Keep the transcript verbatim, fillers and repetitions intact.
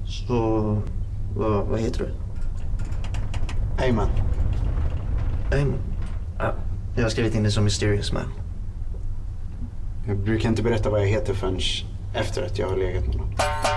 Så, vad, vad heter du? Ayman. Ayman? Ja, jag har skrivit in det som Mysterious Man. Jag brukar inte berätta vad jag heter förrän efter att jag har legat med någon.